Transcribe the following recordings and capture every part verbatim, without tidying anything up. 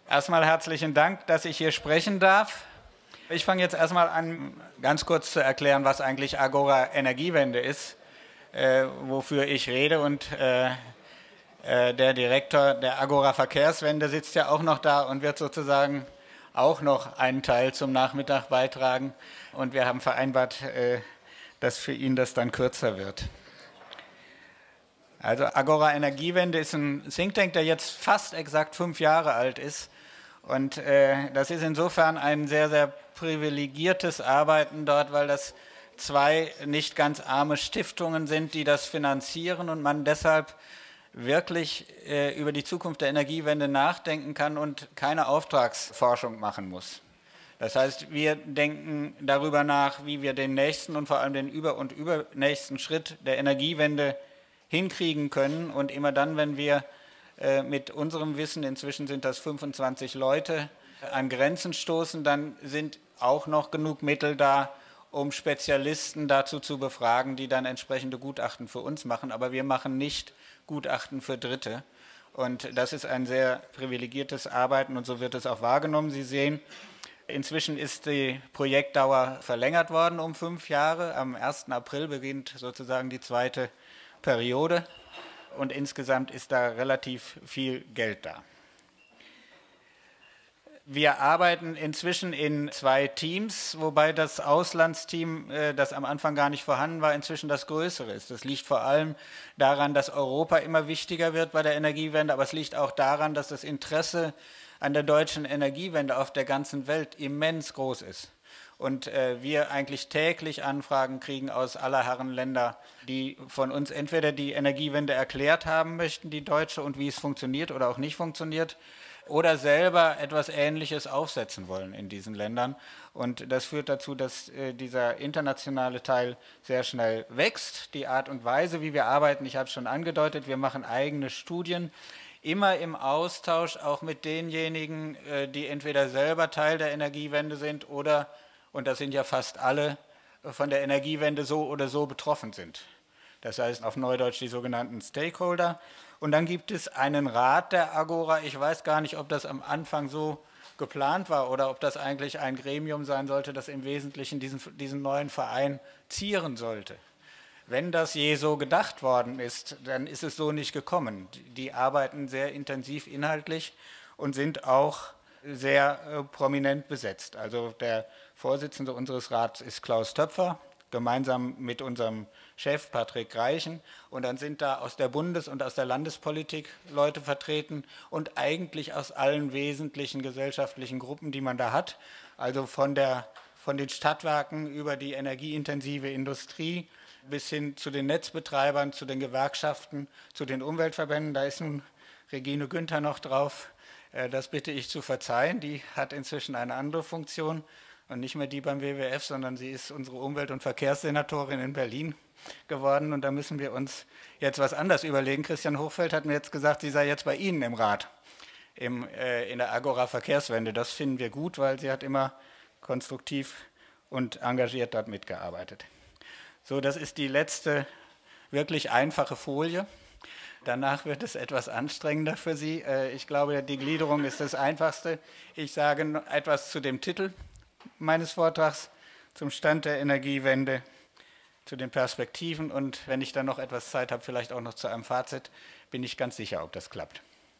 Erstmal herzlichen Dank, dass ich hier sprechen darf. Ich fange jetzt erstmal an, ganz kurz zu erklären, was eigentlich Agora Energiewende ist, äh, wofür ich rede. Und äh, äh, der Direktor der Agora Verkehrswende sitzt ja auch noch da und wird sozusagen auch noch einen Teil zum Nachmittag beitragen. Und wir haben vereinbart, äh, dass für ihn das dann kürzer wird. Also Agora Energiewende ist ein Think Tank, der jetzt fast exakt fünf Jahre alt ist. Und äh, das ist insofern ein sehr, sehr privilegiertes Arbeiten dort, weil das zwei nicht ganz arme Stiftungen sind, die das finanzieren und man deshalb wirklich äh, über die Zukunft der Energiewende nachdenken kann und keine Auftragsforschung machen muss. Das heißt, wir denken darüber nach, wie wir den nächsten und vor allem den über- und übernächsten Schritt der Energiewende hinkriegen können. Und immer dann, wenn wir äh, mit unserem Wissen, inzwischen sind das fünfundzwanzig Leute, an Grenzen stoßen, dann sind auch noch genug Mittel da, um Spezialisten dazu zu befragen, die dann entsprechende Gutachten für uns machen. Aber wir machen nicht Gutachten für Dritte. Und das ist ein sehr privilegiertes Arbeiten und so wird es auch wahrgenommen. Sie sehen, inzwischen ist die Projektdauer verlängert worden um fünf Jahre. Am ersten April beginnt sozusagen die zweite Periode und insgesamt ist da relativ viel Geld da. Wir arbeiten inzwischen in zwei Teams, wobei das Auslandsteam, das am Anfang gar nicht vorhanden war, inzwischen das größere ist. Das liegt vor allem daran, dass Europa immer wichtiger wird bei der Energiewende, aber es liegt auch daran, dass das Interesse an der deutschen Energiewende auf der ganzen Welt immens groß ist. Und äh, wir eigentlich täglich Anfragen kriegen aus aller Herren Länder, die von uns entweder die Energiewende erklärt haben möchten, die deutsche, und wie es funktioniert oder auch nicht funktioniert, oder selber etwas Ähnliches aufsetzen wollen in diesen Ländern. Und das führt dazu, dass äh, dieser internationale Teil sehr schnell wächst. Die Art und Weise, wie wir arbeiten, ich habe es schon angedeutet, wir machen eigene Studien, immer im Austausch auch mit denjenigen, äh, die entweder selber Teil der Energiewende sind oder, und das sind ja fast alle, von der Energiewende so oder so betroffen sind. Das heißt auf Neudeutsch die sogenannten Stakeholder. Und dann gibt es einen Rat der Agora. Ich weiß gar nicht, ob das am Anfang so geplant war oder ob das eigentlich ein Gremium sein sollte, das im Wesentlichen diesen, diesen neuen Verein zieren sollte. Wenn das je so gedacht worden ist, dann ist es so nicht gekommen. Die arbeiten sehr intensiv inhaltlich und sind auch sehr äh, prominent besetzt. Also der Vorsitzende unseres Rats ist Klaus Töpfer, gemeinsam mit unserem Chef Patrick Reichen. Und dann sind da aus der Bundes- und aus der Landespolitik Leute vertreten und eigentlich aus allen wesentlichen gesellschaftlichen Gruppen, die man da hat. Also von, der, von den Stadtwerken über die energieintensive Industrie bis hin zu den Netzbetreibern, zu den Gewerkschaften, zu den Umweltverbänden. Da ist nun Regine Günther noch drauf. Das bitte ich zu verzeihen. Die hat inzwischen eine andere Funktion und nicht mehr die beim W W F, sondern sie ist unsere Umwelt- und Verkehrssenatorin in Berlin geworden. Und da müssen wir uns jetzt was anderes überlegen. Christian Hochfeld hat mir jetzt gesagt, sie sei jetzt bei Ihnen im Rat, im, äh, in der Agora Verkehrswende. Das finden wir gut, weil sie hat immer konstruktiv und engagiert dort mitgearbeitet. So, das ist die letzte wirklich einfache Folie. Danach wird es etwas anstrengender für Sie. Ich glaube, die Gliederung ist das Einfachste. Ich sage etwas zu dem Titel meines Vortrags, zum Stand der Energiewende, zu den Perspektiven und wenn ich dann noch etwas Zeit habe, vielleicht auch noch zu einem Fazit, bin ich ganz sicher, ob das klappt.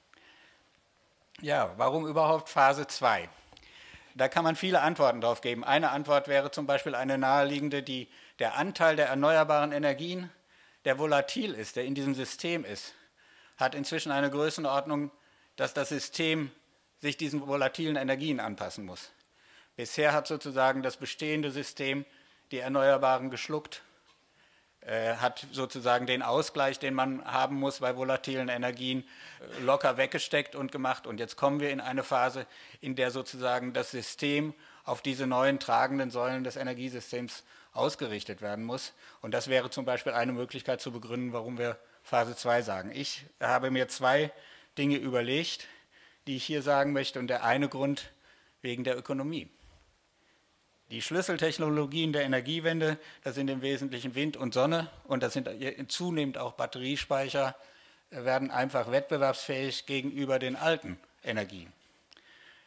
Ja, warum überhaupt Phase zwei? Da kann man viele Antworten drauf geben. Eine Antwort wäre zum Beispiel eine naheliegende, die der Anteil der erneuerbaren Energien, der volatil ist, der in diesem System ist, hat inzwischen eine Größenordnung, dass das System sich diesen volatilen Energien anpassen muss. Bisher hat sozusagen das bestehende System die Erneuerbaren geschluckt, äh, hat sozusagen den Ausgleich, den man haben muss bei volatilen Energien, locker weggesteckt und gemacht. Und jetzt kommen wir in eine Phase, in der sozusagen das System auf diese neuen tragenden Säulen des Energiesystems ausgerichtet werden muss. Und das wäre zum Beispiel eine Möglichkeit zu begründen, warum wir Phase zwei sagen. Ich habe mir zwei Dinge überlegt, die ich hier sagen möchte. Und der eine Grund wegen der Ökonomie. Die Schlüsseltechnologien der Energiewende, das sind im Wesentlichen Wind und Sonne und das sind zunehmend auch Batteriespeicher, werden einfach wettbewerbsfähig gegenüber den alten Energien.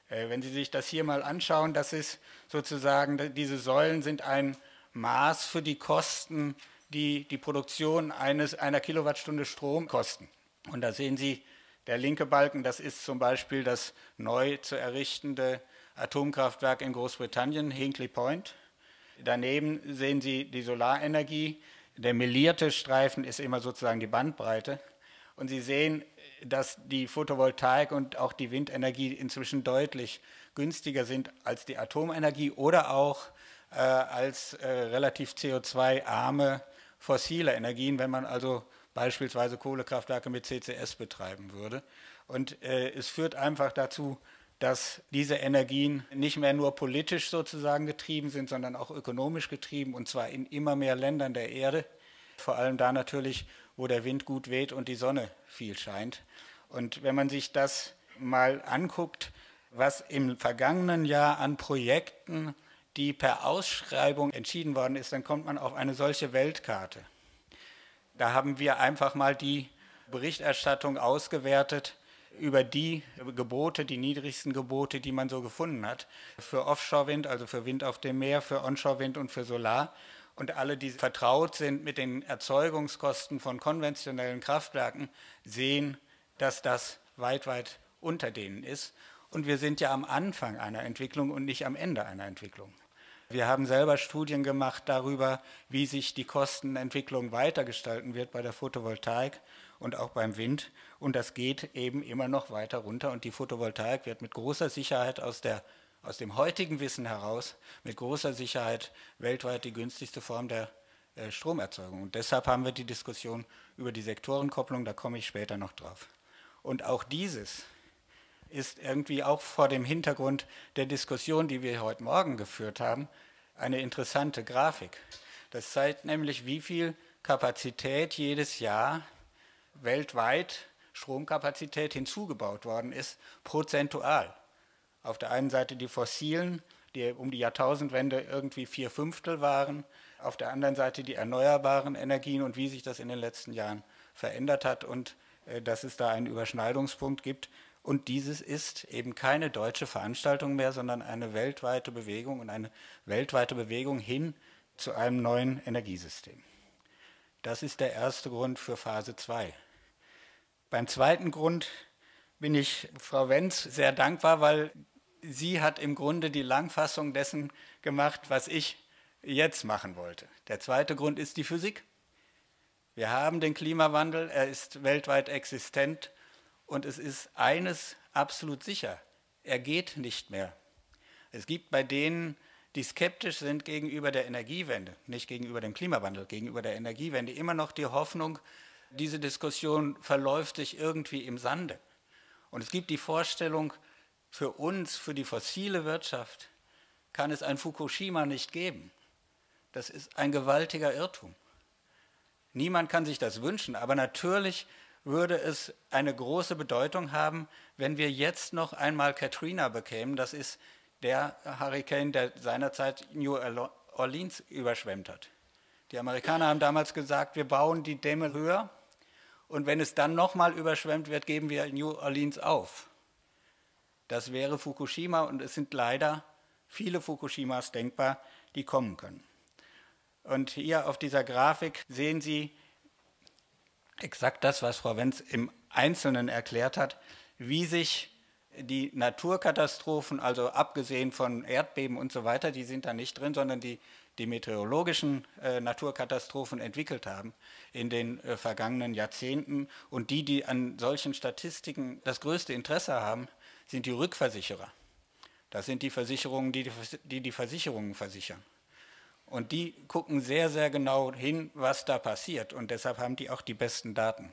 Wenn Sie sich das hier mal anschauen, das ist sozusagen, diese Säulen sind ein Maß für die Kosten, die die Produktion eines, einer Kilowattstunde Strom kosten. Und da sehen Sie, der linke Balken, das ist zum Beispiel das neu zu errichtende Atomkraftwerk in Großbritannien, Hinkley Point. Daneben sehen Sie die Solarenergie. Der melierte Streifen ist immer sozusagen die Bandbreite. Und Sie sehen, dass die Photovoltaik und auch die Windenergie inzwischen deutlich günstiger sind als die Atomenergie oder auch äh, als äh, relativ C O zwei arme fossile Energien, wenn man also beispielsweise Kohlekraftwerke mit C C S betreiben würde. Und äh, es führt einfach dazu, dass diese Energien nicht mehr nur politisch sozusagen getrieben sind, sondern auch ökonomisch getrieben, und zwar in immer mehr Ländern der Erde. Vor allem da natürlich, wo der Wind gut weht und die Sonne viel scheint. Und wenn man sich das mal anguckt, was im vergangenen Jahr an Projekten, die per Ausschreibung entschieden worden ist, dann kommt man auf eine solche Weltkarte. Da haben wir einfach mal die Berichterstattung ausgewertet über die Gebote, die niedrigsten Gebote, die man so gefunden hat, für Offshore-Wind, also für Wind auf dem Meer, für Onshore-Wind und für Solar. Und alle, die vertraut sind mit den Erzeugungskosten von konventionellen Kraftwerken, sehen, dass das weit, weit unter denen ist. Und wir sind ja am Anfang einer Entwicklung und nicht am Ende einer Entwicklung. Wir haben selber Studien gemacht darüber, wie sich die Kostenentwicklung weitergestalten wird bei der Photovoltaik und auch beim Wind. Und das geht eben immer noch weiter runter. Und die Photovoltaik wird mit großer Sicherheit aus, der, aus dem heutigen Wissen heraus, mit großer Sicherheit weltweit die günstigste Form der äh, Stromerzeugung. Und deshalb haben wir die Diskussion über die Sektorenkopplung, da komme ich später noch drauf. Und auch dieses ist irgendwie auch vor dem Hintergrund der Diskussion, die wir heute Morgen geführt haben, eine interessante Grafik. Das zeigt nämlich, wie viel Kapazität jedes Jahr weltweit, Stromkapazität hinzugebaut worden ist, prozentual. Auf der einen Seite die fossilen, die um die Jahrtausendwende irgendwie vier Fünftel waren, auf der anderen Seite die erneuerbaren Energien und wie sich das in den letzten Jahren verändert hat und äh, dass es da einen Überschneidungspunkt gibt. Und dieses ist eben keine deutsche Veranstaltung mehr, sondern eine weltweite Bewegung und eine weltweite Bewegung hin zu einem neuen Energiesystem. Das ist der erste Grund für Phase zwei. Beim zweiten Grund bin ich Frau Wenz sehr dankbar, weil sie hat im Grunde die Langfassung dessen gemacht, was ich jetzt machen wollte. Der zweite Grund ist die Physik. Wir haben den Klimawandel, er ist weltweit existent. Und es ist eines absolut sicher, er geht nicht mehr. Es gibt bei denen, die skeptisch sind gegenüber der Energiewende, nicht gegenüber dem Klimawandel, gegenüber der Energiewende, immer noch die Hoffnung, diese Diskussion verläuft sich irgendwie im Sande. Und es gibt die Vorstellung, für uns, für die fossile Wirtschaft, kann es ein Fukushima nicht geben. Das ist ein gewaltiger Irrtum. Niemand kann sich das wünschen, aber natürlich würde es eine große Bedeutung haben, wenn wir jetzt noch einmal Katrina bekämen. Das ist der Hurrikan, der seinerzeit New Orleans überschwemmt hat. Die Amerikaner haben damals gesagt, wir bauen die Dämme höher und wenn es dann nochmal überschwemmt wird, geben wir New Orleans auf. Das wäre Fukushima und es sind leider viele Fukushimas denkbar, die kommen können. Und hier auf dieser Grafik sehen Sie exakt das, was Frau Wenz im Einzelnen erklärt hat, wie sich die Naturkatastrophen, also abgesehen von Erdbeben und so weiter, die sind da nicht drin, sondern die, die meteorologischen äh, Naturkatastrophen entwickelt haben in den äh, vergangenen Jahrzehnten. Und die, die an solchen Statistiken das größte Interesse haben, sind die Rückversicherer. Das sind die Versicherungen, die die, die, die Versicherungen versichern. Und die gucken sehr, sehr genau hin, was da passiert. Und deshalb haben die auch die besten Daten.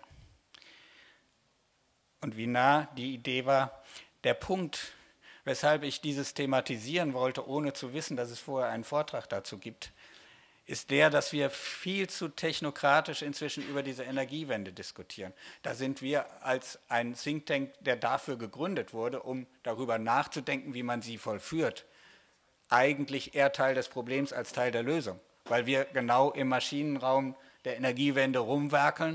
Und wie nah die Idee war, der Punkt, weshalb ich dieses thematisieren wollte, ohne zu wissen, dass es vorher einen Vortrag dazu gibt, ist der, dass wir viel zu technokratisch inzwischen über diese Energiewende diskutieren. Da sind wir als ein Think Tank, der dafür gegründet wurde, um darüber nachzudenken, wie man sie vollführt, eigentlich eher Teil des Problems als Teil der Lösung, weil wir genau im Maschinenraum der Energiewende rumwerkeln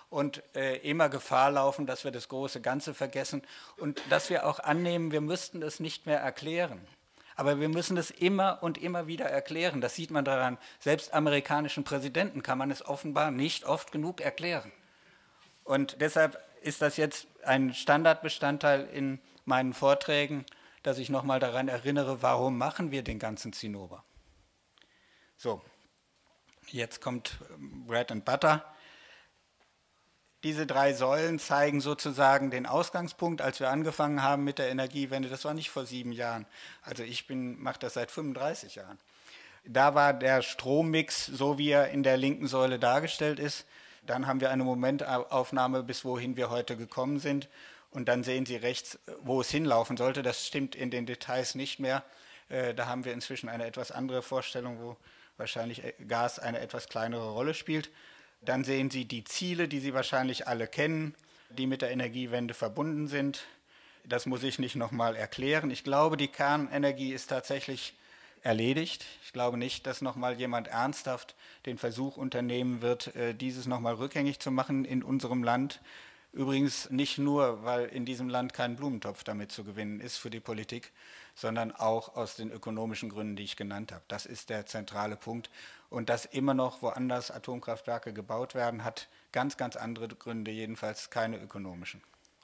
und äh, immer Gefahr laufen, dass wir das große Ganze vergessen und dass wir auch annehmen, wir müssten es nicht mehr erklären. Aber wir müssen es immer und immer wieder erklären. Das sieht man daran, selbst amerikanischen Präsidenten kann man es offenbar nicht oft genug erklären. Und deshalb ist das jetzt ein Standardbestandteil in meinen Vorträgen, dass ich nochmal daran erinnere, warum machen wir den ganzen Zinnober. So, jetzt kommt Bread and Butter. Diese drei Säulen zeigen sozusagen den Ausgangspunkt, als wir angefangen haben mit der Energiewende. Das war nicht vor sieben Jahren. Also ich mache das seit fünfunddreißig Jahren. Da war der Strommix so, wie er in der linken Säule dargestellt ist. Dann haben wir eine Momentaufnahme, bis wohin wir heute gekommen sind. Und dann sehen Sie rechts, wo es hinlaufen sollte. Das stimmt in den Details nicht mehr. Da haben wir inzwischen eine etwas andere Vorstellung, wo wahrscheinlich Gas eine etwas kleinere Rolle spielt. Dann sehen Sie die Ziele, die Sie wahrscheinlich alle kennen, die mit der Energiewende verbunden sind. Das muss ich nicht nochmal erklären. Ich glaube, die Kernenergie ist tatsächlich erledigt. Ich glaube nicht, dass nochmal jemand ernsthaft den Versuch unternehmen wird, dieses nochmal rückgängig zu machen in unserem Land. Übrigens nicht nur, weil in diesem Land kein Blumentopf damit zu gewinnen ist für die Politik, sondern auch aus den ökonomischen Gründen, die ich genannt habe. Das ist der zentrale Punkt. Und dass immer noch woanders Atomkraftwerke gebaut werden, hat ganz, ganz andere Gründe, jedenfalls keine ökonomischen.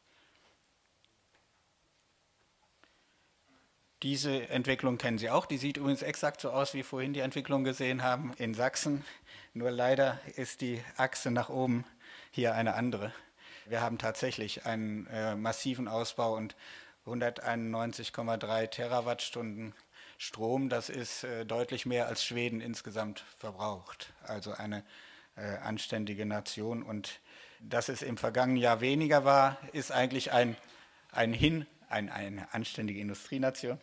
Diese Entwicklung kennen Sie auch. Die sieht übrigens exakt so aus, wie vorhin die Entwicklung gesehen haben in Sachsen. Nur leider ist die Achse nach oben hier eine andere. Wir haben tatsächlich einen äh, massiven Ausbau und hunderteinundneunzig Komma drei Terawattstunden Strom. Das ist äh, deutlich mehr als Schweden insgesamt verbraucht. Also eine äh, anständige Nation. Und dass es im vergangenen Jahr weniger war, ist eigentlich ein, ein Hin, ein, eine anständige Industrienation.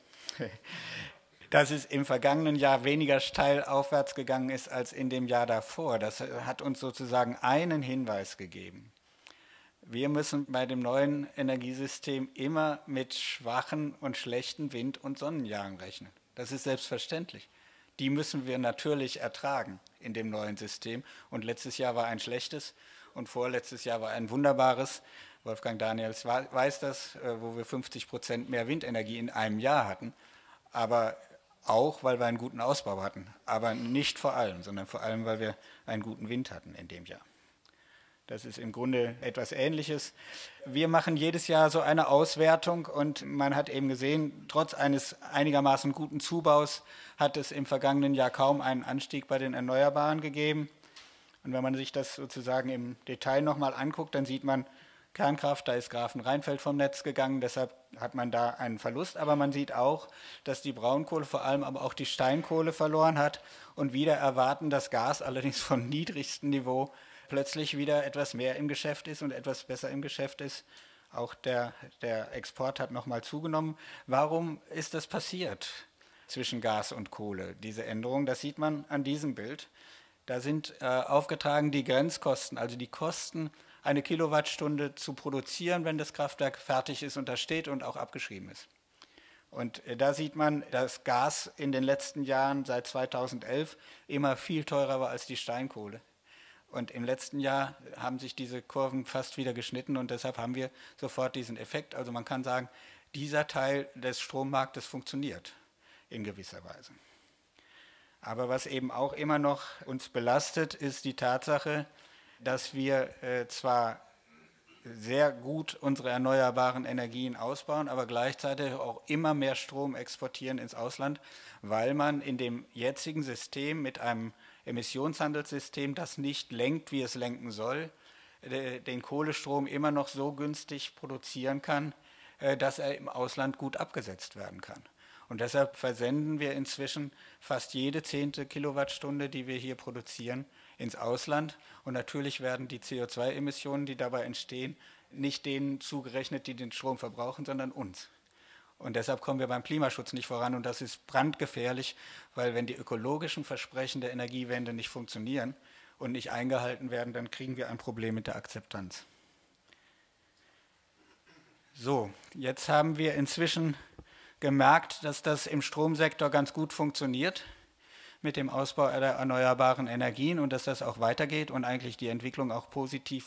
Dass es im vergangenen Jahr weniger steil aufwärts gegangen ist als in dem Jahr davor. Das hat uns sozusagen einen Hinweis gegeben. Wir müssen bei dem neuen Energiesystem immer mit schwachen und schlechten Wind- und Sonnenjahren rechnen. Das ist selbstverständlich. Die müssen wir natürlich ertragen in dem neuen System. Und letztes Jahr war ein schlechtes und vorletztes Jahr war ein wunderbares. Wolfgang Daniels weiß das, wo wir fünfzig Prozent mehr Windenergie in einem Jahr hatten. Aber auch, weil wir einen guten Ausbau hatten. Aber nicht vor allem, sondern vor allem, weil wir einen guten Wind hatten in dem Jahr. Das ist im Grunde etwas Ähnliches. Wir machen jedes Jahr so eine Auswertung und man hat eben gesehen, trotz eines einigermaßen guten Zubaus hat es im vergangenen Jahr kaum einen Anstieg bei den Erneuerbaren gegeben. Und wenn man sich das sozusagen im Detail nochmal anguckt, dann sieht man, Kernkraft, da ist Grafenrheinfeld vom Netz gegangen, deshalb hat man da einen Verlust. Aber man sieht auch, dass die Braunkohle, vor allem aber auch die Steinkohle verloren hat und wieder erwarten, dass Gas allerdings vom niedrigsten Niveau plötzlich wieder etwas mehr im Geschäft ist und etwas besser im Geschäft ist. Auch der, der Export hat nochmal zugenommen. Warum ist das passiert zwischen Gas und Kohle, diese Änderung? Das sieht man an diesem Bild. Da sind äh, aufgetragen die Grenzkosten, also die Kosten, eine Kilowattstunde zu produzieren, wenn das Kraftwerk fertig ist und da steht und auch abgeschrieben ist. Und äh, da sieht man, dass Gas in den letzten Jahren, seit zweitausendelf, immer viel teurer war als die Steinkohle. Und im letzten Jahr haben sich diese Kurven fast wieder geschnitten und deshalb haben wir sofort diesen Effekt. Also man kann sagen, dieser Teil des Strommarktes funktioniert in gewisser Weise. Aber was eben auch immer noch uns belastet, ist die Tatsache, dass wir äh, zwar sehr gut unsere erneuerbaren Energien ausbauen, aber gleichzeitig auch immer mehr Strom exportieren ins Ausland, weil man in dem jetzigen System mit einem Emissionshandelssystem, das nicht lenkt, wie es lenken soll, den Kohlestrom immer noch so günstig produzieren kann, dass er im Ausland gut abgesetzt werden kann. Und deshalb versenden wir inzwischen fast jede zehnte Kilowattstunde, die wir hier produzieren, ins Ausland. Und natürlich werden die C O zwei Emissionen, die dabei entstehen, nicht denen zugerechnet, die den Strom verbrauchen, sondern uns. Und deshalb kommen wir beim Klimaschutz nicht voran und das ist brandgefährlich, weil wenn die ökologischen Versprechen der Energiewende nicht funktionieren und nicht eingehalten werden, dann kriegen wir ein Problem mit der Akzeptanz. So, jetzt haben wir inzwischen gemerkt, dass das im Stromsektor ganz gut funktioniert mit dem Ausbau der erneuerbaren Energien und dass das auch weitergeht und eigentlich die Entwicklung auch positiv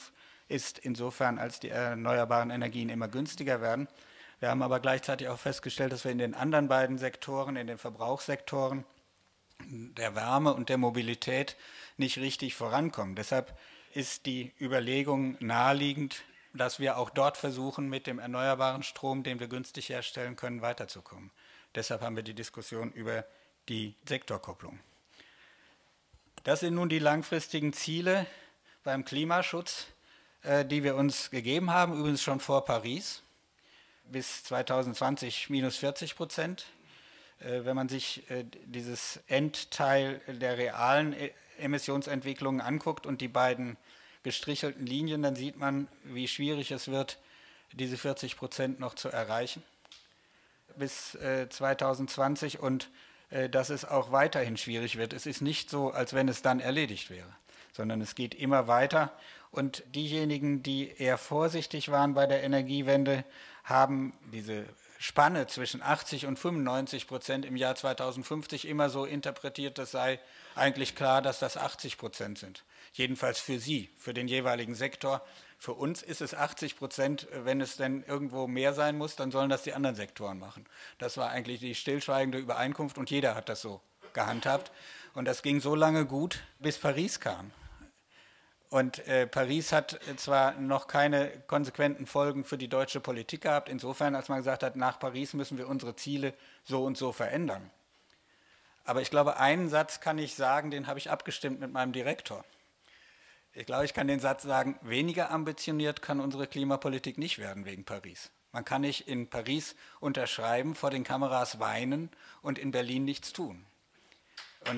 ist insofern, als die erneuerbaren Energien immer günstiger werden. Wir haben aber gleichzeitig auch festgestellt, dass wir in den anderen beiden Sektoren, in den Verbrauchssektoren, der Wärme und der Mobilität nicht richtig vorankommen. Deshalb ist die Überlegung naheliegend, dass wir auch dort versuchen, mit dem erneuerbaren Strom, den wir günstig herstellen können, weiterzukommen. Deshalb haben wir die Diskussion über die Sektorkopplung. Das sind nun die langfristigen Ziele beim Klimaschutz, äh, die wir uns gegeben haben, übrigens schon vor Paris, bis zweitausendzwanzig minus vierzig Prozent. Äh, wenn man sich äh, dieses Endteil der realen e Emissionsentwicklungen anguckt und die beiden gestrichelten Linien, dann sieht man, wie schwierig es wird, diese vierzig Prozent noch zu erreichen bis äh, zweitausendzwanzig und äh, dass es auch weiterhin schwierig wird. Es ist nicht so, als wenn es dann erledigt wäre, sondern es geht immer weiter. Und diejenigen, die eher vorsichtig waren bei der Energiewende, haben diese Spanne zwischen achtzig und fünfundneunzig Prozent im Jahr zweitausendfünfzig immer so interpretiert, das sei eigentlich klar, dass das achtzig Prozent sind. Jedenfalls für Sie, für den jeweiligen Sektor. Für uns ist es achtzig Prozent, wenn es denn irgendwo mehr sein muss, dann sollen das die anderen Sektoren machen. Das war eigentlich die stillschweigende Übereinkunft und jeder hat das so gehandhabt. Und das ging so lange gut, bis Paris kam. Und äh, Paris hat zwar noch keine konsequenten Folgen für die deutsche Politik gehabt, insofern, als man gesagt hat, nach Paris müssen wir unsere Ziele so und so verändern. Aber ich glaube, einen Satz kann ich sagen, den habe ich abgestimmt mit meinem Direktor. Ich glaube, ich kann den Satz sagen, weniger ambitioniert kann unsere Klimapolitik nicht werden wegen Paris. Man kann nicht in Paris unterschreiben, vor den Kameras weinen und in Berlin nichts tun. Und,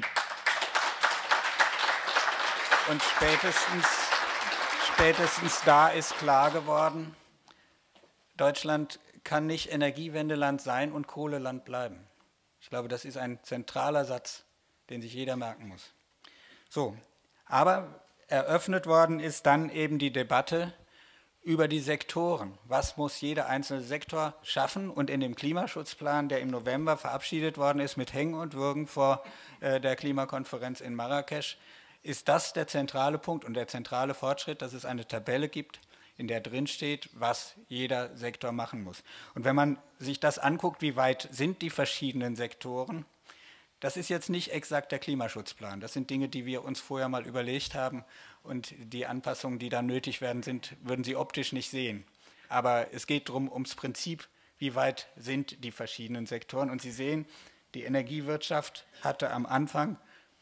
und spätestens, spätestens da ist klar geworden, Deutschland kann nicht Energiewendeland sein und Kohleland bleiben. Ich glaube, das ist ein zentraler Satz, den sich jeder merken muss. So, aber eröffnet worden ist dann eben die Debatte über die Sektoren. Was muss jeder einzelne Sektor schaffen? Und in dem Klimaschutzplan, der im November verabschiedet worden ist, mit Hängen und Würgen vor äh, der Klimakonferenz in Marrakesch, ist das der zentrale Punkt und der zentrale Fortschritt, dass es eine Tabelle gibt, in der drin steht, was jeder Sektor machen muss. Und wenn man sich das anguckt, wie weit sind die verschiedenen Sektoren, das ist jetzt nicht exakt der Klimaschutzplan. Das sind Dinge, die wir uns vorher mal überlegt haben und die Anpassungen, die da nötig werden, sind, würden Sie optisch nicht sehen. Aber es geht darum, ums Prinzip, wie weit sind die verschiedenen Sektoren. Und Sie sehen, die Energiewirtschaft hatte am Anfang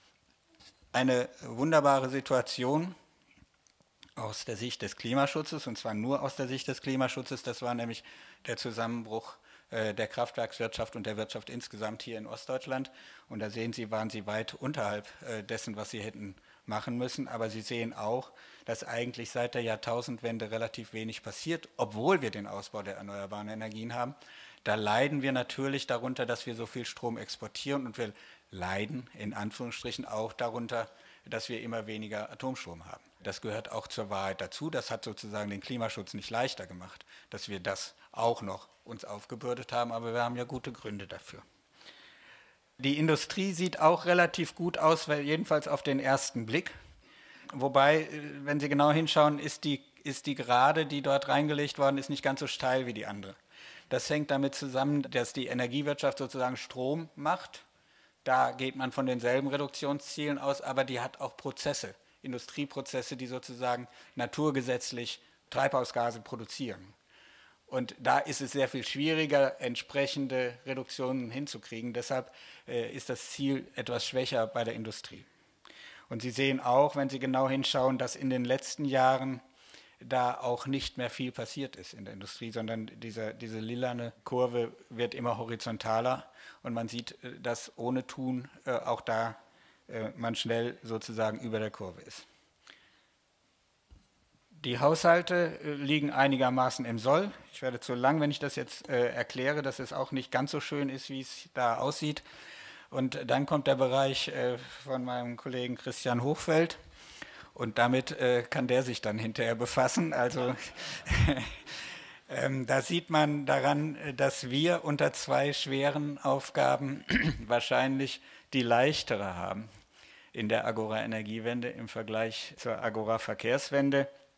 eine wunderbare Situation aus der Sicht des Klimaschutzes, und zwar nur aus der Sicht des Klimaschutzes. Das war nämlich der Zusammenbruch der Kraftwerkswirtschaft und der Wirtschaft insgesamt hier in Ostdeutschland. Und da sehen Sie, waren Sie weit unterhalb dessen, was Sie hätten machen müssen. Aber Sie sehen auch, dass eigentlich seit der Jahrtausendwende relativ wenig passiert, obwohl wir den Ausbau der erneuerbaren Energien haben. Da leiden wir natürlich darunter, dass wir so viel Strom exportieren, und wir leiden in Anführungsstrichen auch darunter, dass wir immer weniger Atomstrom haben. Das gehört auch zur Wahrheit dazu. Das hat sozusagen den Klimaschutz nicht leichter gemacht, dass wir das auch noch uns aufgebürdet haben, aber wir haben ja gute Gründe dafür. Die Industrie sieht auch relativ gut aus, jedenfalls auf den ersten Blick. Wobei, wenn Sie genau hinschauen, ist die, ist die Gerade, die dort reingelegt worden ist, nicht ganz so steil wie die andere. Das hängt damit zusammen, dass die Energiewirtschaft sozusagen Strom macht. Da geht man von denselben Reduktionszielen aus, aber die hat auch Prozesse, Industrieprozesse, die sozusagen naturgesetzlich Treibhausgase produzieren. Und da ist es sehr viel schwieriger, entsprechende Reduktionen hinzukriegen. Deshalb äh, ist das Ziel etwas schwächer bei der Industrie. Und Sie sehen auch, wenn Sie genau hinschauen, dass in den letzten Jahren da auch nicht mehr viel passiert ist in der Industrie, sondern diese, diese lilane Kurve wird immer horizontaler und man sieht, dass ohne Tun äh, auch da äh, man schnell sozusagen über der Kurve ist. Die Haushalte äh, liegen einigermaßen im Soll. Ich werde zu lang, wenn ich das jetzt äh, erkläre, dass es auch nicht ganz so schön ist, wie es da aussieht. Und dann kommt der Bereich äh, von meinem Kollegen Christian Hochfeld. Und damit äh, kann der sich dann hinterher befassen. Also ähm, da sieht man daran, dass wir unter zwei schweren Aufgaben wahrscheinlich die leichtere haben in der Agora-Energiewende im Vergleich zur Agora-Verkehrswende.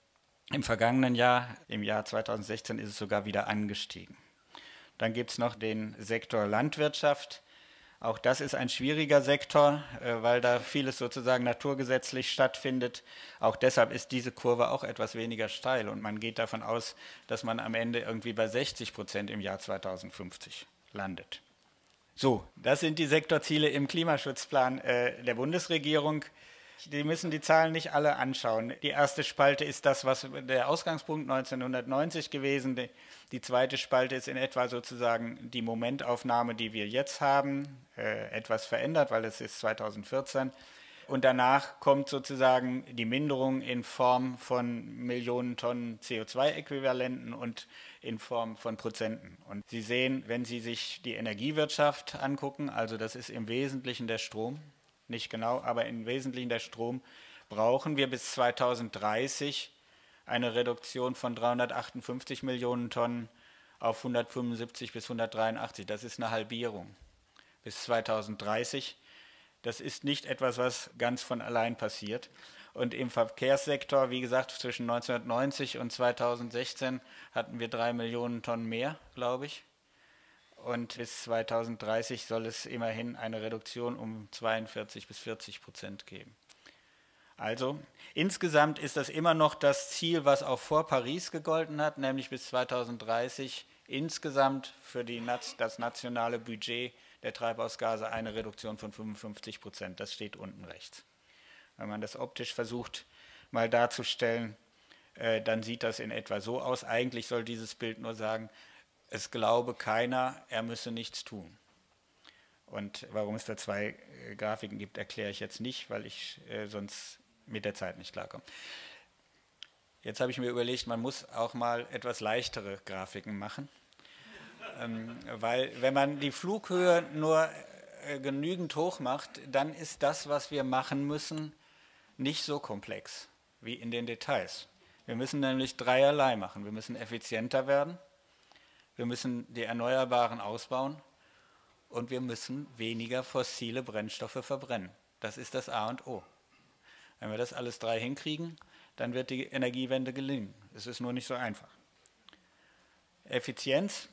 Im vergangenen Jahr, im Jahr zweitausendsechzehn, ist es sogar wieder angestiegen. Dann gibt es noch den Sektor Landwirtschaft. Auch das ist ein schwieriger Sektor, weil da vieles sozusagen naturgesetzlich stattfindet. Auch deshalb ist diese Kurve auch etwas weniger steil und man geht davon aus, dass man am Ende irgendwie bei sechzig Prozent im Jahr zweitausendfünfzig landet. So, das sind die Sektorziele im Klimaschutzplan äh, der Bundesregierung. Die müssen die Zahlen nicht alle anschauen. Die erste Spalte ist das, was der Ausgangspunkt neunzehnhundertneunzig gewesen. Die, die zweite Spalte ist in etwa sozusagen die Momentaufnahme, die wir jetzt haben, äh, etwas verändert, weil es ist zweitausendvierzehn. Und danach kommt sozusagen die Minderung in Form von Millionen Tonnen C O zwei Äquivalenten und in Form von Prozenten. Und Sie sehen, wenn Sie sich die Energiewirtschaft angucken, also das ist im Wesentlichen der Strom, nicht genau, aber im Wesentlichen der Strom, brauchen wir bis zweitausenddreißig eine Reduktion von dreihundertachtundfünfzig Millionen Tonnen auf hundertfünfundsiebzig bis hundertdreiundachtzig. Das ist eine Halbierung bis zweitausenddreißig. Das ist nicht etwas, was ganz von allein passiert. Und im Verkehrssektor, wie gesagt, zwischen neunzehnhundertneunzig und zweitausendsechzehn hatten wir drei Millionen Tonnen mehr, glaube ich. Und bis zweitausenddreißig soll es immerhin eine Reduktion um zweiundvierzig bis vierzig Prozent geben. Also insgesamt ist das immer noch das Ziel, was auch vor Paris gegolten hat, nämlich bis zweitausenddreißig insgesamt für die, das nationale Budget der Treibhausgase eine Reduktion von fünfundfünfzig Prozent. Das steht unten rechts. Wenn man das optisch versucht mal darzustellen, äh, dann sieht das in etwa so aus. Eigentlich soll dieses Bild nur sagen, es glaube keiner, er müsse nichts tun. Und warum es da zwei äh, Grafiken gibt, erkläre ich jetzt nicht, weil ich äh, sonst mit der Zeit nicht klarkomme. Jetzt habe ich mir überlegt, man muss auch mal etwas leichtere Grafiken machen, ähm, weil wenn man die Flughöhe nur äh, genügend hoch macht, dann ist das, was wir machen müssen, nicht so komplex wie in den Details. Wir müssen nämlich dreierlei machen. Wir müssen effizienter werden, wir müssen die Erneuerbaren ausbauen und wir müssen weniger fossile Brennstoffe verbrennen. Das ist das A und O. Wenn wir das alles drei hinkriegen, dann wird die Energiewende gelingen. Es ist nur nicht so einfach. Effizienz.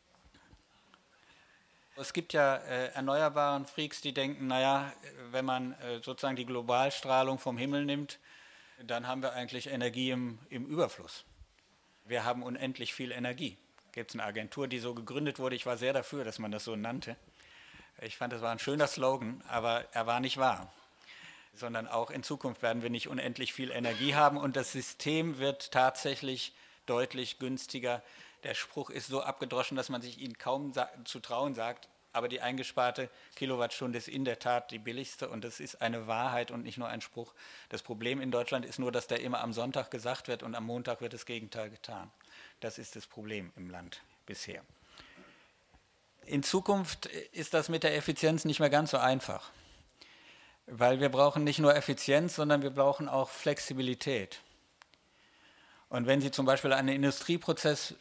Es gibt ja äh, erneuerbaren Freaks, die denken, naja, wenn man äh, sozusagen die Globalstrahlung vom Himmel nimmt, dann haben wir eigentlich Energie im, im Überfluss. Wir haben unendlich viel Energie. Gibt es eine Agentur, die so gegründet wurde. Ich war sehr dafür, dass man das so nannte. Ich fand, das war ein schöner Slogan, aber er war nicht wahr. Sondern auch in Zukunft werden wir nicht unendlich viel Energie haben und das System wird tatsächlich deutlich günstiger. Der Spruch ist so abgedroschen, dass man sich ihn kaum zu trauen sagt, aber die eingesparte Kilowattstunde ist in der Tat die billigste und das ist eine Wahrheit und nicht nur ein Spruch. Das Problem in Deutschland ist nur, dass der immer am Sonntag gesagt wird und am Montag wird das Gegenteil getan. Das ist das Problem im Land bisher. In Zukunft ist das mit der Effizienz nicht mehr ganz so einfach, weil wir brauchen nicht nur Effizienz, sondern wir brauchen auch Flexibilität. Und wenn Sie zum Beispiel einen Industrieprozess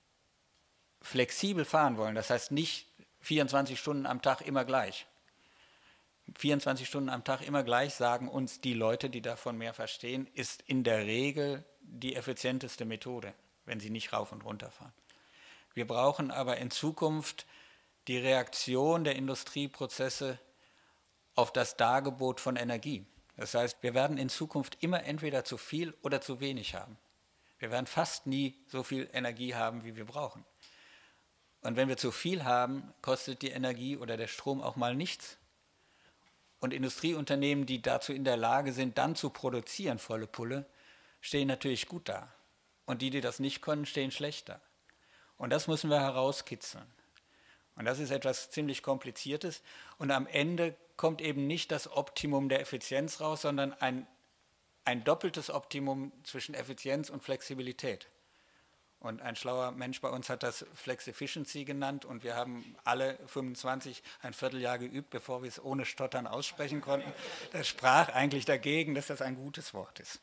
flexibel fahren wollen, das heißt nicht vierundzwanzig Stunden am Tag immer gleich. vierundzwanzig Stunden am Tag immer gleich, sagen uns die Leute, die davon mehr verstehen, ist in der Regel die effizienteste Methode, wenn Sie nicht rauf und runter fahren. Wir brauchen aber in Zukunft die Reaktion der Industrieprozesse auf das Dargebot von Energie. Das heißt, wir werden in Zukunft immer entweder zu viel oder zu wenig haben. Wir werden fast nie so viel Energie haben, wie wir brauchen. Und wenn wir zu viel haben, kostet die Energie oder der Strom auch mal nichts. Und Industrieunternehmen, die dazu in der Lage sind, dann zu produzieren, volle Pulle, stehen natürlich gut da. Und die, die das nicht können, stehen schlecht da. Und das müssen wir herauskitzeln. Und das ist etwas ziemlich Kompliziertes. Und am Ende kommt eben nicht das Optimum der Effizienz raus, sondern ein, ein doppeltes Optimum zwischen Effizienz und Flexibilität. Und ein schlauer Mensch bei uns hat das Flex Efficiency genannt und wir haben alle fünfundzwanzig ein Vierteljahr geübt, bevor wir es ohne Stottern aussprechen konnten. Das sprach eigentlich dagegen, dass das ein gutes Wort ist.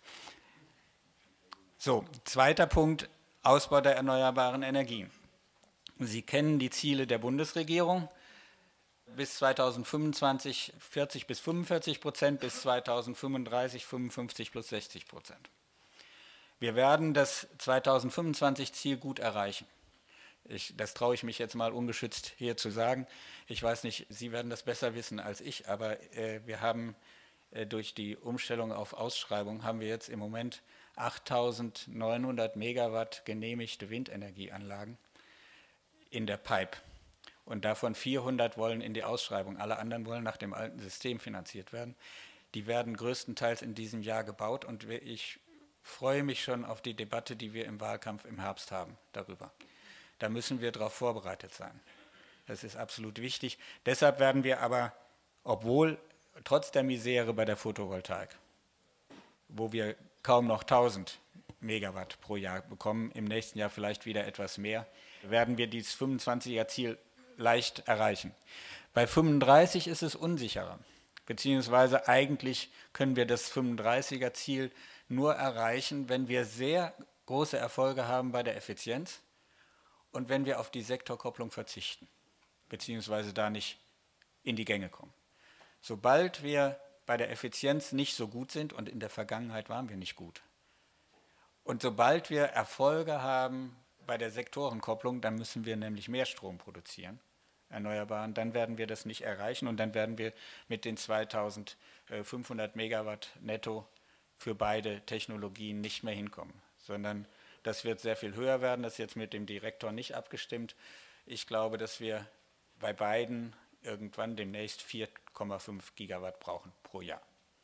So, zweiter Punkt, Ausbau der erneuerbaren Energien. Sie kennen die Ziele der Bundesregierung. Bis zweitausendfünfundzwanzig vierzig bis fünfundvierzig Prozent, bis zweitausendfünfunddreißig fünfundfünfzig plus sechzig Prozent. Wir werden das zweitausendfünfundzwanzig-Ziel gut erreichen. Ich, das traue ich mich jetzt mal ungeschützt hier zu sagen. Ich weiß nicht, Sie werden das besser wissen als ich, aber äh, wir haben äh, durch die Umstellung auf Ausschreibung haben wir jetzt im Moment achttausendneunhundert Megawatt genehmigte Windenergieanlagen in der Pipe. Und davon vierhundert wollen in die Ausschreibung. Alle anderen wollen nach dem alten System finanziert werden. Die werden größtenteils in diesem Jahr gebaut und ich freue mich schon auf die Debatte, die wir im Wahlkampf im Herbst haben darüber. Da müssen wir darauf vorbereitet sein. Das ist absolut wichtig. Deshalb werden wir aber, obwohl trotz der Misere bei der Photovoltaik, wo wir kaum noch tausend Megawatt pro Jahr bekommen, im nächsten Jahr vielleicht wieder etwas mehr, werden wir dieses fünfundzwanziger Ziel leicht erreichen. Bei fünfunddreißig ist es unsicherer, beziehungsweise eigentlich können wir das fünfunddreißiger Ziel nur erreichen, wenn wir sehr große Erfolge haben bei der Effizienz und wenn wir auf die Sektorkopplung verzichten, beziehungsweise da nicht in die Gänge kommen. Sobald wir bei der Effizienz nicht so gut sind, und in der Vergangenheit waren wir nicht gut, und sobald wir Erfolge haben bei der Sektorenkopplung, dann müssen wir nämlich mehr Strom produzieren, erneuerbaren, dann werden wir das nicht erreichen und dann werden wir mit den zweitausendfünfhundert Megawatt netto für beide Technologien nicht mehr hinkommen, sondern das wird sehr viel höher werden. Das ist jetzt mit dem Direktor nicht abgestimmt. Ich glaube, dass wir bei beiden irgendwann demnächst vier Komma fünf Gigawatt brauchen pro Jahr.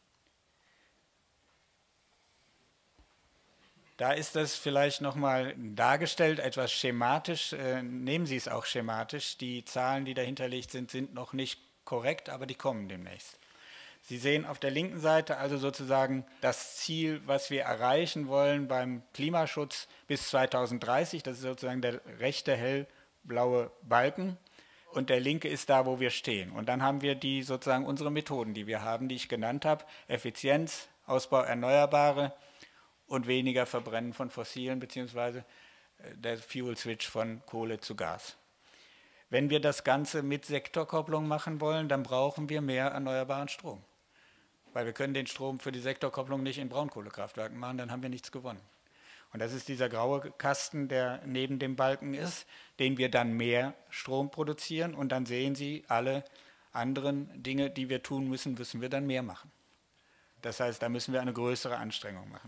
Da ist das vielleicht nochmal dargestellt, etwas schematisch. Äh, nehmen Sie es auch schematisch. Die Zahlen, die dahinterlegt sind, sind noch nicht korrekt, aber die kommen demnächst. Sie sehen auf der linken Seite also sozusagen das Ziel, was wir erreichen wollen beim Klimaschutz bis zweitausenddreißig. Das ist sozusagen der rechte hellblaue Balken. Und der linke ist da, wo wir stehen. Und dann haben wir die sozusagen unsere Methoden, die wir haben, die ich genannt habe. Effizienz, Ausbau Erneuerbare und weniger Verbrennen von Fossilen, beziehungsweise der Fuel-Switch von Kohle zu Gas. Wenn wir das Ganze mit Sektorkopplung machen wollen, dann brauchen wir mehr erneuerbaren Strom. Weil wir können den Strom für die Sektorkopplung nicht in Braunkohlekraftwerken machen, dann haben wir nichts gewonnen. Und das ist dieser graue Kasten, der neben dem Balken ist, den wir dann mehr Strom produzieren und dann sehen Sie, alle anderen Dinge, die wir tun müssen, müssen wir dann mehr machen. Das heißt, da müssen wir eine größere Anstrengung machen.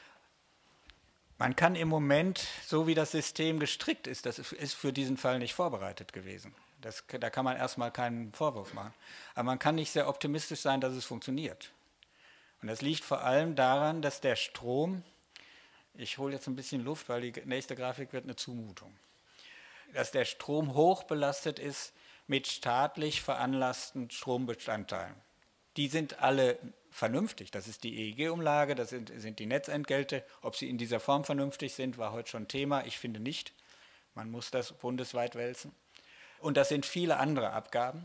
Man kann im Moment, so wie das System gestrickt ist, das ist für diesen Fall nicht vorbereitet gewesen. Das, da kann man erstmal keinen Vorwurf machen. Aber man kann nicht sehr optimistisch sein, dass es funktioniert. Und das liegt vor allem daran, dass der Strom, ich hole jetzt ein bisschen Luft, weil die nächste Grafik wird eine Zumutung, dass der Strom hoch belastet ist mit staatlich veranlassten Strombestandteilen. Die sind alle vernünftig, das ist die E E G-Umlage, das sind, sind die Netzentgelte. Ob sie in dieser Form vernünftig sind, war heute schon Thema. Ich finde nicht. Man muss das bundesweit wälzen. Und das sind viele andere Abgaben.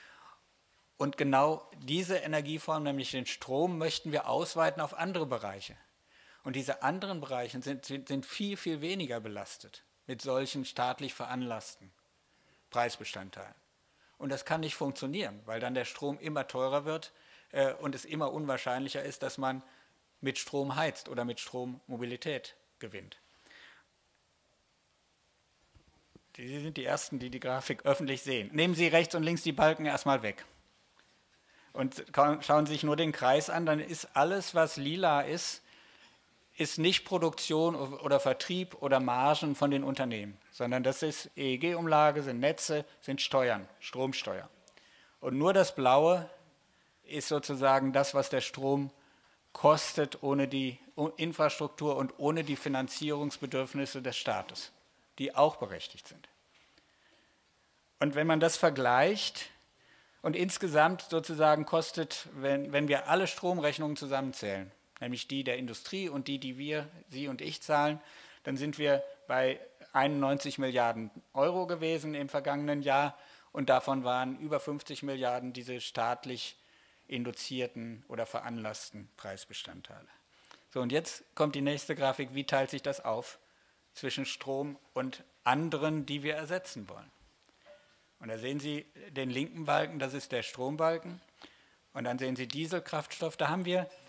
Und genau diese Energieform, nämlich den Strom, möchten wir ausweiten auf andere Bereiche. Und diese anderen Bereiche sind, sind, sind viel, viel weniger belastet mit solchen staatlich veranlassten Preisbestandteilen. Und das kann nicht funktionieren, weil dann der Strom immer teurer wird äh, und es immer unwahrscheinlicher ist, dass man mit Strom heizt oder mit Strom Mobilität gewinnt. Sie sind die Ersten, die die Grafik öffentlich sehen. Nehmen Sie rechts und links die Balken erstmal weg. Und schauen Sie sich nur den Kreis an, dann ist alles, was lila ist, ist nicht Produktion oder Vertrieb oder Margen von den Unternehmen, sondern das ist E E G-Umlage, sind Netze, sind Steuern, Stromsteuer. Und nur das Blaue ist sozusagen das, was der Strom kostet ohne die Infrastruktur und ohne die Finanzierungsbedürfnisse des Staates, die auch berechtigt sind. Und wenn man das vergleicht und insgesamt sozusagen kostet, wenn, wenn wir alle Stromrechnungen zusammenzählen, nämlich die der Industrie und die, die wir, Sie und ich zahlen, dann sind wir bei einundneunzig Milliarden Euro gewesen im vergangenen Jahr und davon waren über fünfzig Milliarden diese staatlich induzierten oder veranlassten Preisbestandteile. So, und jetzt kommt die nächste Grafik, wie teilt sich das auf zwischen Strom und anderen, die wir ersetzen wollen. Und da sehen Sie den linken Balken, das ist der Strombalken, und dann sehen Sie Dieselkraftstoff, da haben wir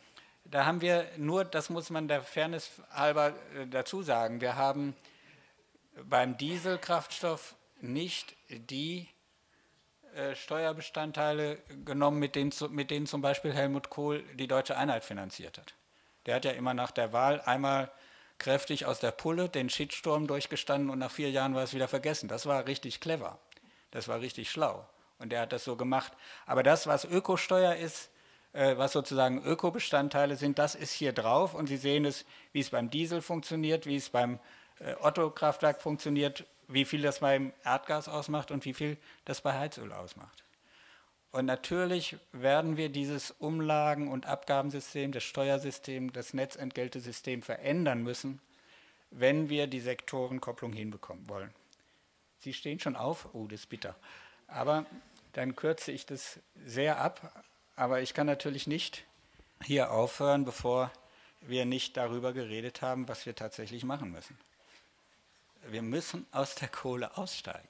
Da haben wir nur, das muss man der Fairness halber äh, dazu sagen, wir haben beim Dieselkraftstoff nicht die äh, Steuerbestandteile genommen, mit denen, mit denen zum Beispiel Helmut Kohl die Deutsche Einheit finanziert hat. Der hat ja immer nach der Wahl einmal kräftig aus der Pulle den Shitstorm durchgestanden und nach vier Jahren war es wieder vergessen. Das war richtig clever, das war richtig schlau und der hat das so gemacht. Aber das, was Ökosteuer ist, was sozusagen Ökobestandteile sind, das ist hier drauf und Sie sehen es, wie es beim Diesel funktioniert, wie es beim Otto-Kraftwerk funktioniert, wie viel das beim Erdgas ausmacht und wie viel das bei Heizöl ausmacht. Und natürlich werden wir dieses Umlagen- und Abgabensystem, das Steuersystem, das Netzentgeltesystem verändern müssen, wenn wir die Sektorenkopplung hinbekommen wollen. Sie stehen schon auf, oh, das ist bitter, aber dann kürze ich das sehr ab. Aber ich kann natürlich nicht hier aufhören, bevor wir nicht darüber geredet haben, was wir tatsächlich machen müssen. Wir müssen aus der Kohle aussteigen.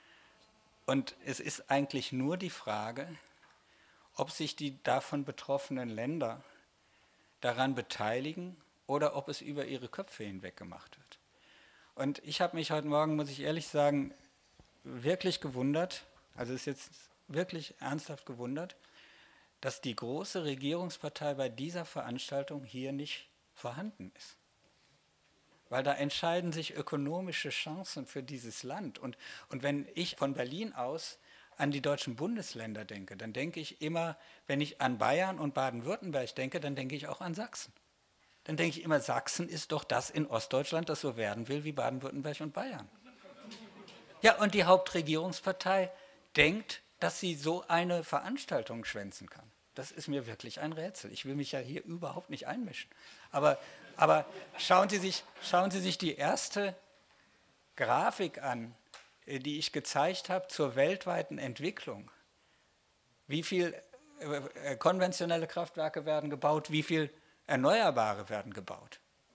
Und es ist eigentlich nur die Frage, ob sich die davon betroffenen Länder daran beteiligen oder ob es über ihre Köpfe hinweg gemacht wird. Und ich habe mich heute Morgen, muss ich ehrlich sagen, wirklich gewundert, also es ist jetzt wirklich ernsthaft gewundert, dass die große Regierungspartei bei dieser Veranstaltung hier nicht vorhanden ist. Weil da entscheiden sich ökonomische Chancen für dieses Land. Und, und wenn ich von Berlin aus an die deutschen Bundesländer denke, dann denke ich immer, wenn ich an Bayern und Baden-Württemberg denke, dann denke ich auch an Sachsen. Dann denke ich immer, Sachsen ist doch das in Ostdeutschland, das so werden will wie Baden-Württemberg und Bayern. Ja, und die Hauptregierungspartei denkt, dass sie so eine Veranstaltung schwänzen kann. Das ist mir wirklich ein Rätsel. Ich will mich ja hier überhaupt nicht einmischen. Aber, aber schauen Sie sich, schauen Sie sich die erste Grafik an, die ich gezeigt habe zur weltweiten Entwicklung. Wie viele äh, konventionelle Kraftwerke werden gebaut, wie viele Erneuerbare werden gebaut.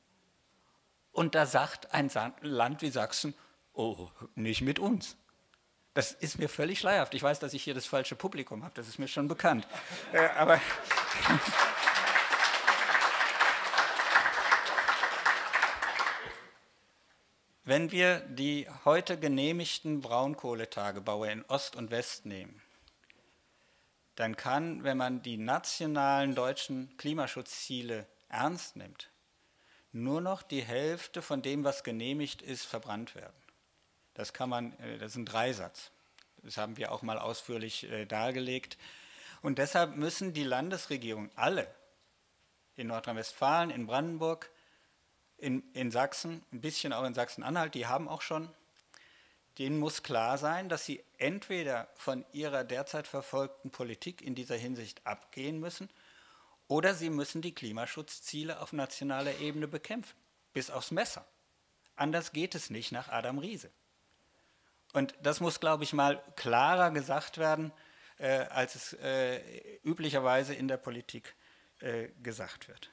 Und da sagt ein Land wie Sachsen, oh, nicht mit uns. Das ist mir völlig schleierhaft. Ich weiß, dass ich hier das falsche Publikum habe, das ist mir schon bekannt. Äh, aber wenn wir die heute genehmigten Braunkohletagebaue in Ost und West nehmen, dann kann, wenn man die nationalen deutschen Klimaschutzziele ernst nimmt, nur noch die Hälfte von dem, was genehmigt ist, verbrannt werden. Das kann man, das ist ein Dreisatz. Das haben wir auch mal ausführlich äh, dargelegt. Und deshalb müssen die Landesregierungen, alle, in Nordrhein-Westfalen, in Brandenburg, in, in Sachsen, ein bisschen auch in Sachsen-Anhalt, die haben auch schon, denen muss klar sein, dass sie entweder von ihrer derzeit verfolgten Politik in dieser Hinsicht abgehen müssen oder sie müssen die Klimaschutzziele auf nationaler Ebene bekämpfen, bis aufs Messer. Anders geht es nicht nach Adam Riese. Und das muss, glaube ich, mal klarer gesagt werden, äh, als es äh, üblicherweise in der Politik äh, gesagt wird.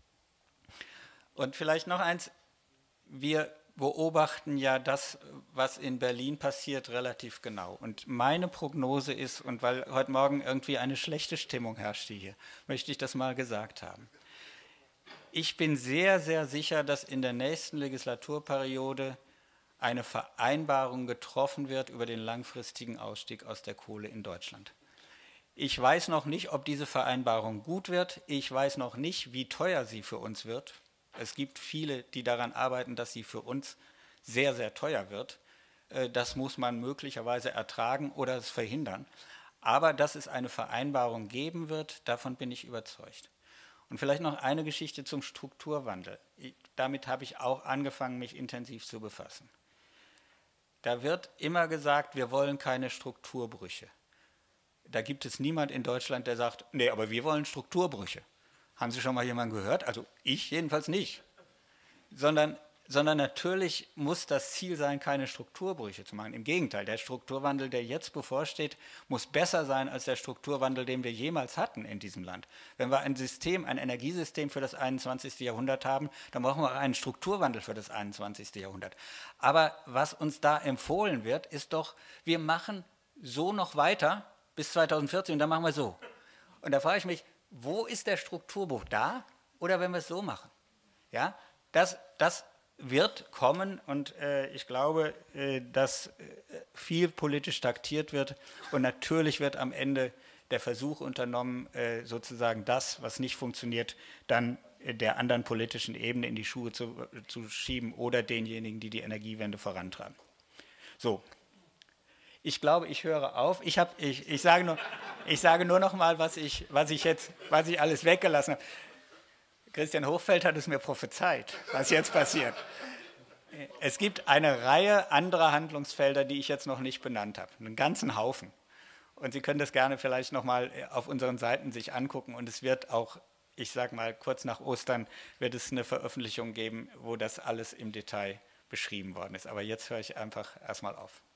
Und vielleicht noch eins, wir beobachten ja das, was in Berlin passiert, relativ genau. Und meine Prognose ist, und weil heute Morgen irgendwie eine schlechte Stimmung herrschte hier, möchte ich das mal gesagt haben. Ich bin sehr, sehr sicher, dass in der nächsten Legislaturperiode eine Vereinbarung getroffen wird über den langfristigen Ausstieg aus der Kohle in Deutschland. Ich weiß noch nicht, ob diese Vereinbarung gut wird. Ich weiß noch nicht, wie teuer sie für uns wird. Es gibt viele, die daran arbeiten, dass sie für uns sehr, sehr teuer wird. Das muss man möglicherweise ertragen oder es verhindern. Aber dass es eine Vereinbarung geben wird, davon bin ich überzeugt. Und vielleicht noch eine Geschichte zum Strukturwandel. Damit habe ich auch angefangen, mich intensiv zu befassen. Da wird immer gesagt, wir wollen keine Strukturbrüche. Da gibt es niemand in Deutschland, der sagt, nee, aber wir wollen Strukturbrüche. Haben Sie schon mal jemanden gehört? Also ich jedenfalls nicht. Sondern, sondern natürlich muss das Ziel sein, keine Strukturbrüche zu machen. Im Gegenteil, der Strukturwandel, der jetzt bevorsteht, muss besser sein als der Strukturwandel, den wir jemals hatten in diesem Land. Wenn wir ein System, ein Energiesystem für das einundzwanzigste Jahrhundert haben, dann brauchen wir auch einen Strukturwandel für das einundzwanzigste Jahrhundert. Aber was uns da empfohlen wird, ist doch, wir machen so noch weiter bis zweitausendvierzig und dann machen wir so. Und da frage ich mich, wo ist der Strukturbruch? Da oder wenn wir es so machen. Ja, das, das wird kommen und äh, ich glaube, äh, dass äh, viel politisch taktiert wird und natürlich wird am Ende der Versuch unternommen, äh, sozusagen das, was nicht funktioniert, dann äh, der anderen politischen Ebene in die Schuhe zu, äh, zu schieben oder denjenigen, die die Energiewende vorantreiben. So, ich glaube, ich höre auf. Ich, hab, ich, ich, sage, nur, ich sage nur noch mal, was ich, was ich jetzt, was ich alles weggelassen habe. Christian Hochfeld hat es mir prophezeit, was jetzt passiert. Es gibt eine Reihe anderer Handlungsfelder, die ich jetzt noch nicht benannt habe. Einen ganzen Haufen. Und Sie können das gerne vielleicht noch mal auf unseren Seiten sich angucken. Und es wird auch, ich sage mal, kurz nach Ostern wird es eine Veröffentlichung geben, wo das alles im Detail beschrieben worden ist. Aber jetzt höre ich einfach erstmal auf.